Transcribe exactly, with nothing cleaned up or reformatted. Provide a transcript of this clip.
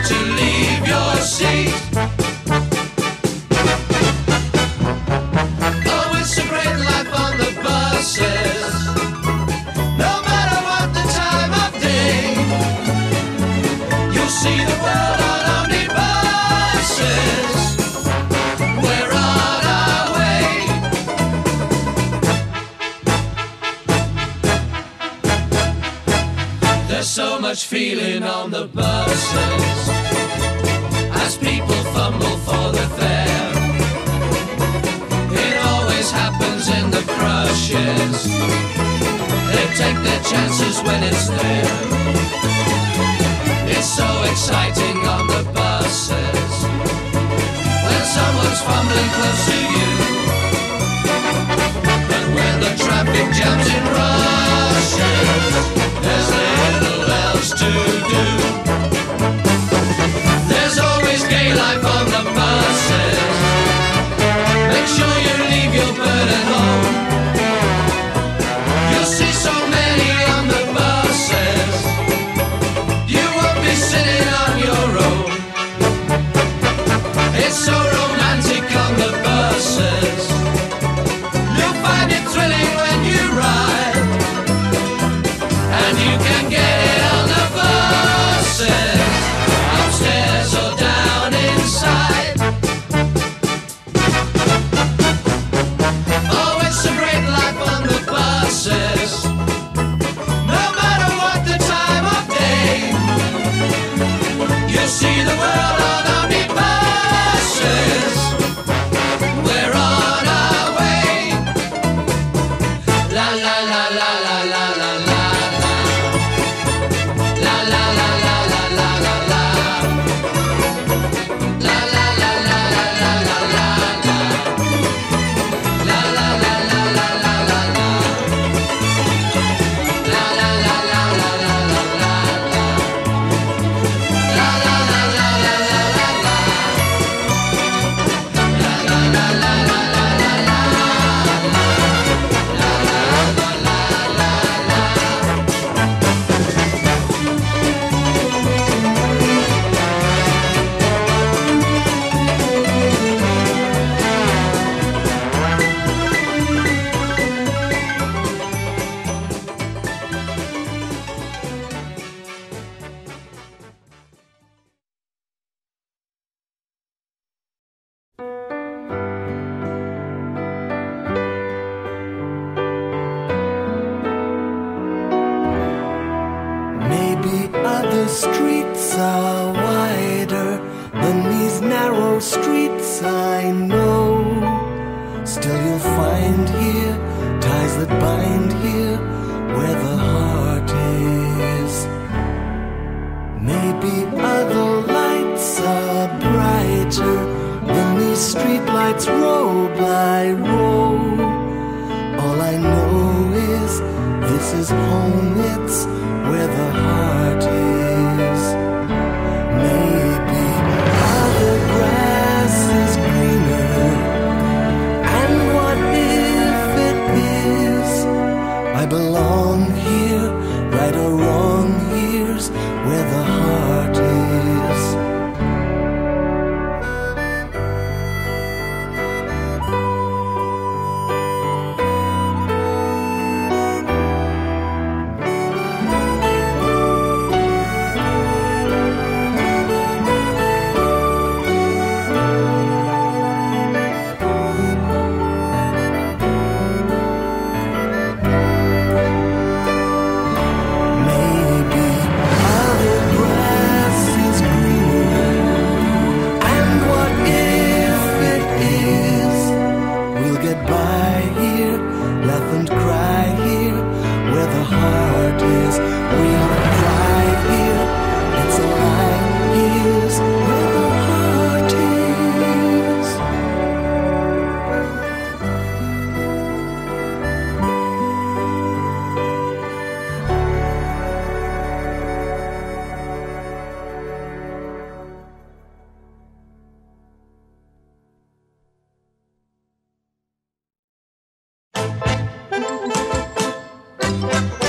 to leave your seat. Oh, it's a great life on the buses, no matter what the time of day. You'll see the world on omnibuses. We're on our way. There's so much feeling on the buses as people fumble for the fare. It always happens in the crushes. They take their chances when it's there. It's so exciting on the buses when someone's fumbling close to you. But when the traffic jams in rushes, there's little else to do. There's always gay life on the buses. Make sure you leave your bird at home. You'll see so many on the buses. You won't be sitting on your own. It's so romantic on the buses. You'll find it thrilling when you ride, and you can get it on the buses, upstairs or down inside. Oh, it's a great life on the buses, no matter what the time of day. You'll see the world on omnibuses. We're on our way. La la la la la la la la. La la la la la la la la. La la la la la la la la. La la la la la la la la. La la la la la la la la. La la la la la la la la. La la la la la la la la. La la la la la la. Maybe other streets are wider than these narrow streets I know. Still you'll find here ties that bind here where the heart is. Maybe other lights are brighter than these street lights row by row. All I know is this is home, it's where the heart is. Maybe other grass is greener, and what if it is? I belong here, right or wrong, here's where the heart is. Maybe other grass is greener, and what if it is? We'll get by here, laugh and cry here, where the heart is. We'll drive here, it's alive, here's where the heart is. La